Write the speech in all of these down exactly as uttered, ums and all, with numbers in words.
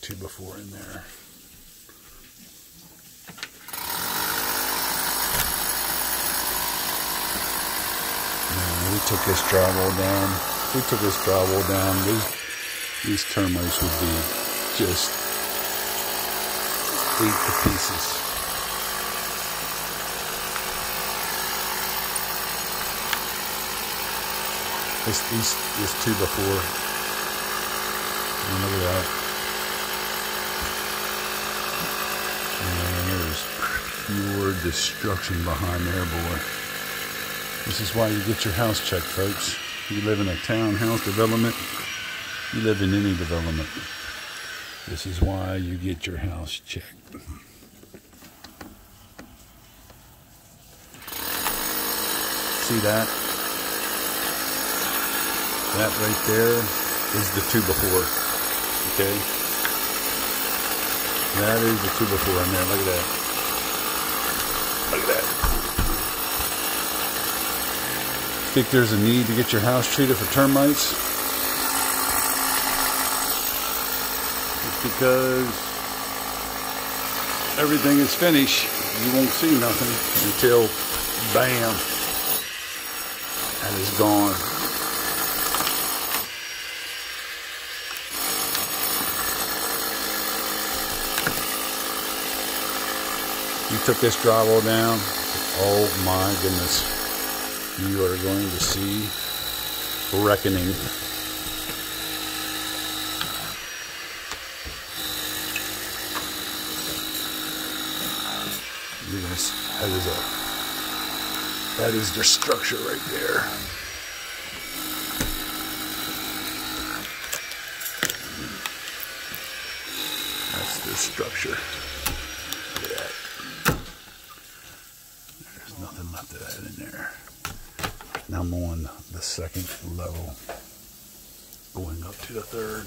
two before in there. Now, we took this drywall down. If we took this drywall down, these, these termites would be just ate to pieces. This, these, this two before. And look at that. And there's pure destruction behind there, boy. This is why you get your house checked, folks. You live in a townhouse development. You live in any development. This is why you get your house checked. See that? That right there is the two before. Okay? That is the two before in there. Look at that. Look at that. Think there's a need to get your house treated for termites? It's because everything is finished. You won't see nothing until bam, and it's gone. You took this drywall down. Oh my goodness. You are going to see reckoning. Yes, that is a that is their structure right there. That's their structure. Look at that. There's nothing left of that in there. Now I'm on the second level, going up to the third.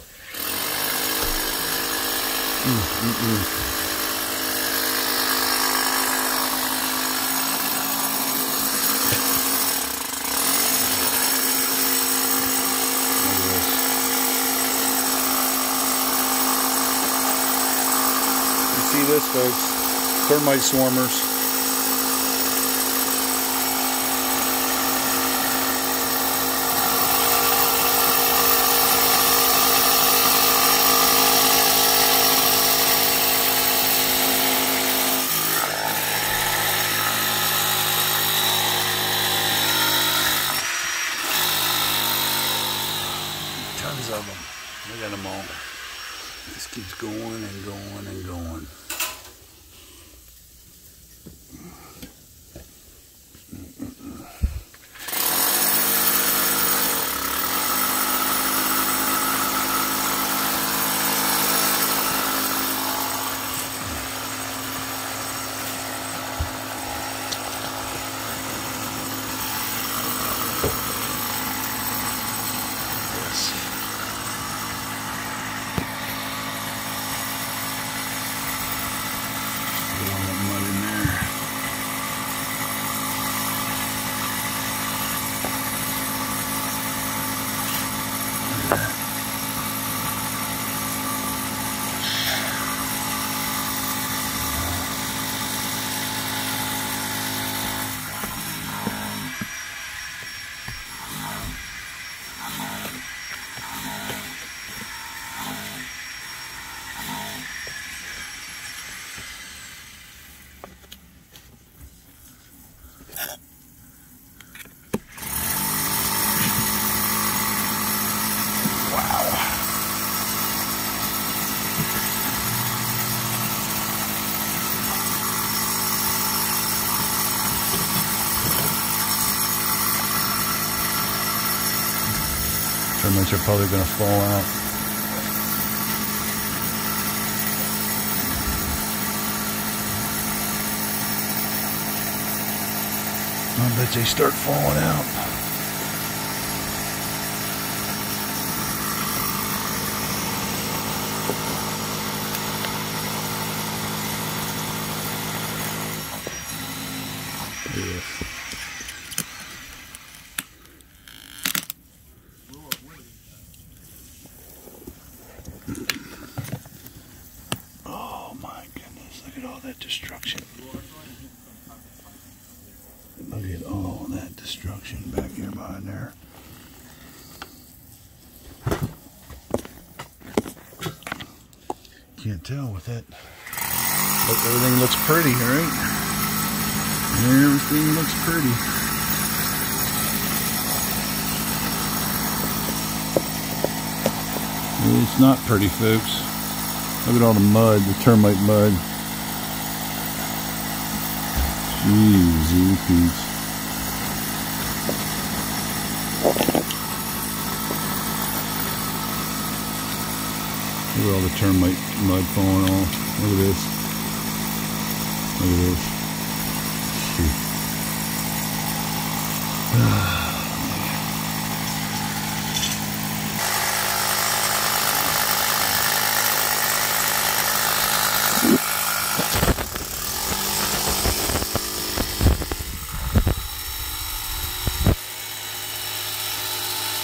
Mm, mm, mm. Look at this. You see this, folks? Termite swarmers. Tons of them. Look at them all. This keeps going and going and going. Termites are probably going to fall out. I bet they start falling out. Yes. at all that destruction. Look at all that destruction back here behind there. Can't tell with that. But everything looks pretty, right? Everything looks pretty. It's not pretty, folks. Look at all the mud, the termite mud. Jeez, Pete. Look at all the termite mud falling off. Look at this. Look at this. Shoot.